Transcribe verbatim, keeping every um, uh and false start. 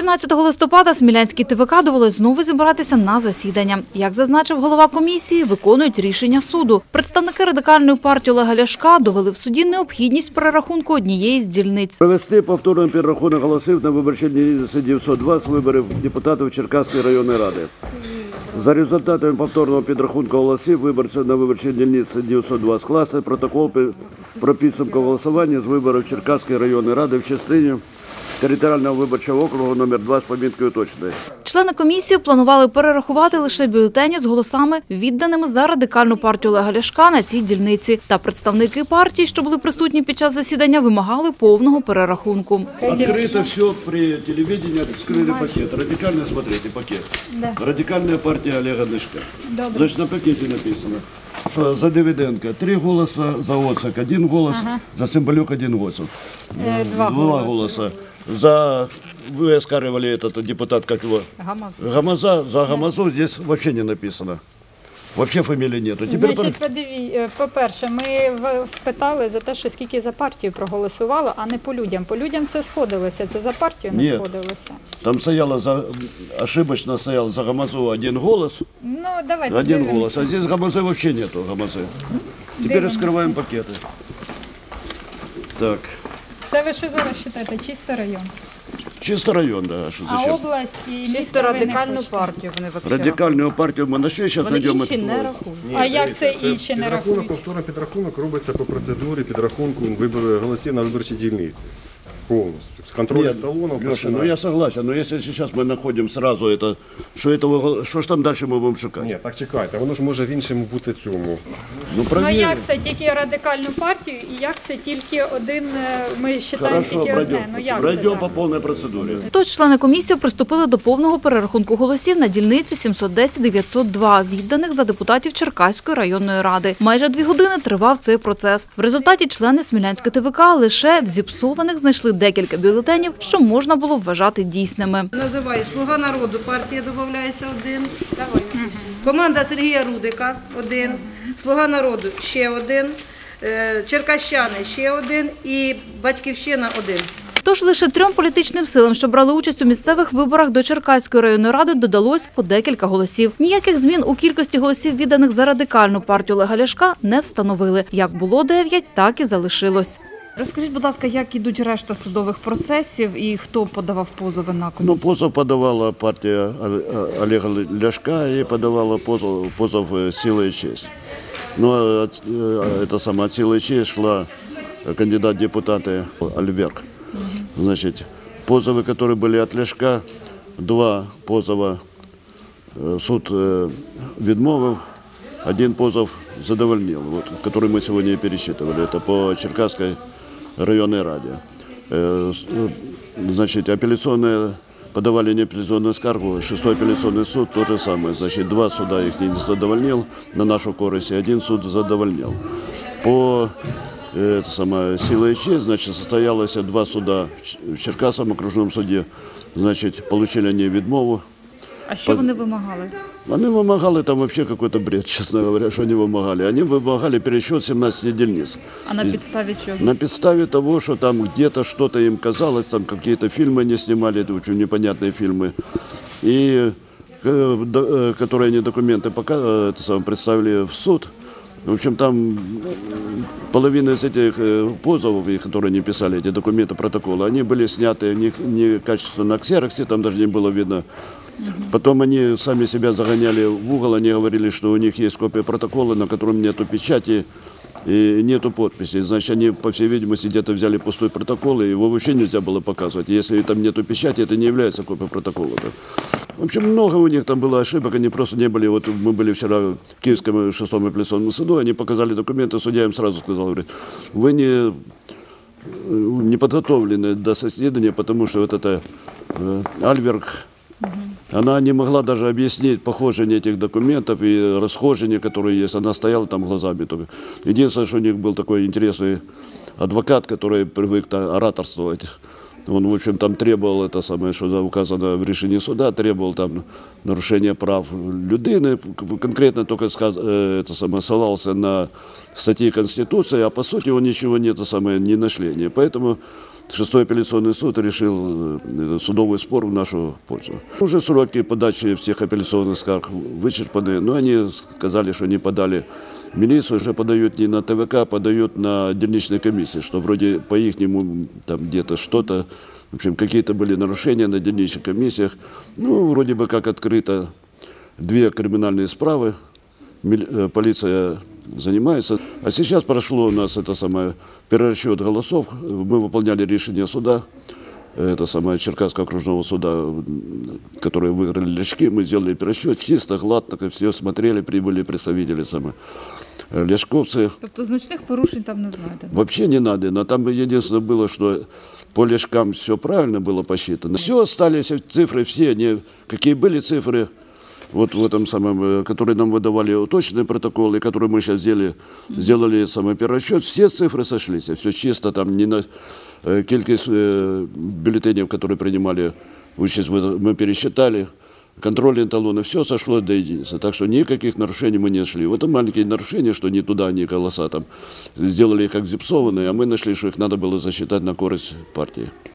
чотирнадцятого листопада Смілянській Те Ве Ка довелось знову зібратися на засідання. Як зазначив голова комісії, виконують рішення суду. Представники радикальної партії Олега Ляшка довели в суді необхідність перерахунку однієї з дільниць. Провести повторний перерахунок голосів на виборчій дільниці дев'ятсот два з виборів депутатів Черкаської районної ради. За результатами повторного підрахунку голосів виборців на виборчій дільниці дев'ятсот два скласти протокол про підсумку голосування з виборів Черкаської районної ради в частині територіального виборчого округу номер два з поміткою точної. Члени комісії планували перерахувати лише бюлетені з голосами, відданими за радикальну партію Олега Ляшка на цій дільниці. Та представники партії, що були присутні під час засідання, вимагали повного перерахунку. Відкрито все при телевидении, скрили пакет. Радикально, смотрите, пакет. Радикальна партія Олега Ляшка. Значить, на пакеті написано, що за Давиденко три голоси, за Оцак один голос, ага. За Цимбалюк один голос. Е, два, два голоса. За вы оскаривали этот депутат, как его? Гамаза. Гамаза. За Гамазу здесь вообще не написано. Вообще фамілії нету. Значить, подиві... по-перше, ми спитали за те, що скільки за партію проголосувало, а не по людям. По людям все сходилося, це за партію не Нет. сходилося. Там стояло, за... ошибочно стоял за Гамазу один голос, ну, давайте один дивимося. голос, а здесь Гамазы вообще нету. Гамазы. Теперь раскрываем пакеты. Так. Це ви що зараз вважаєте? Чисто район? Чисто район, да. Що а зачем? область і чисто радикальну партію вони взагалі. Радикальну партію ми знайшли, зараз Вони знайдемо. інші не рахують. А як це інші не рахують? Повторний підрахунок робиться по процедурі підрахунку вибору голосів на виборчій дільниці. Повністю. С контролем талонов. Леша, ну я согласен, но если сейчас мы находим сразу это, что это, что ж там дальше мы будем шукать? Ні, так чекайте, воно ж може в іншому бути цьому. Ну, Ну а як це тільки радикальну партію і як це тільки один, ми вважаємо тільки одне? Ну як пройдем це по так? повній процедурі. Тож члени комісії приступили до повного перерахунку голосів на дільниці сімсот десять дев'ятсот два, відданих за депутатів Черкаської районної ради. Майже дві години тривав цей процес. В результаті члени Смілянської Те Ве Ка лише в зіпсованих знайшли декілька бюлетенів, що можна було вважати дійсними. Називаю «Слуга народу», партія додається один. Давай. Команда Сергія Рудика – один. «Слуга народу» – ще один. Черкащани – ще один. І «Батьківщина» – один. Тож лише трьом політичним силам, що брали участь у місцевих виборах до Черкаської районної ради, додалось по декілька голосів. Ніяких змін у кількості голосів, відданих за радикальну партію Олега Ляшка, не встановили. Як було дев'ять, так і залишилось. Розкажіть, будь ласка, як ідуть решта судових процесів і хто подавав позови на комісію? Ну, позов подавала партія Олега Ляшка і подавала позов, позов «Сила и честь». Ну, это сама от «Сила и честь» шла кандидат в депутаты Альверк. Значит, позовы, которые были от Ляшка, два позова суд відмовив, один позов задовольнил, вот, который мы сегодня и пересчитывали. Это по Черкасской районной раде. Значит, апелляционные подавали неапелляционную скаргу, шестой апелляционный суд то же самое. Значит, два суда их не задовольнил на нашу користь, и один суд задовольнил. По это самое, «Сила и честь», значит, состоялось два суда в Черкасском окружном суде, значит, получили они відмову. А що вони вимагали? Они вымогали там вообще какой-то бред, честно говоря, что они вымогали. Они вымогали пересчет семнадцати дельниц. А на підставі чого? На підставі того, что там где-то что-то им казалось, там какие-то фильмы не снимали, это очень непонятные фильмы. И которые они документы пока, это самое, представили в суд. В общем, там половина из этих позовов, которые они писали, эти документы, протоколы, они были сняты некачественно на ксероксе, там даже не было видно. Потом они сами себя загоняли в угол, они говорили, что у них есть копия протокола, на котором нету печати и нету подписи. Значит, они, по всей видимости, где-то взяли пустой протокол, и его вообще нельзя было показывать. Если там нету печати, это не является копией протокола. В общем, много у них там было ошибок, они просто не были. Вот мы были вчера в Киевском шестом апелляционном суду, они показали документы, судья им сразу сказал, говорит, вы не, не подготовлены до заседания, потому что вот это э, Альверк, она не могла даже объяснить похожение этих документов и расхожение, которые есть. Она стояла там глазами только. Единственное, что у них был такой интересный адвокат, который привык ораторствовать. Он, в общем, там требовал, это самое, что указано в решении суда, требовал там нарушения прав людини, конкретно только сказ, это самое, ссылался на статьи Конституции, а по сути он ничего не, это самое, не нашли. Поэтому шестой апелляционный суд решил э, судовый спор в нашу пользу. Уже сроки подачи всех апелляционных скарг вычерпаны, но они сказали, что не подали в милицию, уже подают не на ТВК, подают на дільничные комиссии, что вроде по ихнему там где-то что-то, в общем, какие-то были нарушения на дільничных комиссиях. Ну, вроде бы как открыто две криминальные справы, полиция занимается. А сейчас прошло у нас это самое перерасчет голосов. Мы выполняли решение суда, это самое Черкасского окружного суда, которые выиграли Ляшки. Мы сделали перерасчет чисто, гладко, все смотрели, прибыли представители самые ляшковцы. Тобто значних порушень там не знайдено? Вообще не надо, но там единственное было, что по Ляшкам все правильно было посчитано. Все остались цифры, все, они, какие были цифры, вот в этом самом, которые нам выдавали уточные протоколы, которые мы сейчас сделали, сделали самый перерасчет, все цифры сошлись, все чисто, там не на кількість бюллетеней, которые принимали участь, мы пересчитали, контрольные талоны, все сошло до единицы, так что никаких нарушений мы не нашли. Вот это маленькие нарушения, что не туда, не голоса там, сделали их как зипсованные, а мы нашли, что их надо было засчитать на користь партии.